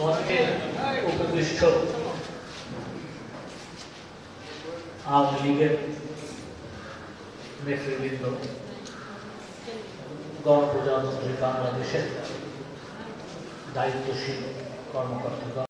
মঞ্চে উপবিষ্ট আওয়ামী লীগের নেতৃবৃন্দ, গণপ্রজাতন্ত্রী বাংলাদেশের দায়িত্বশীল কর্মকর্তাগণ,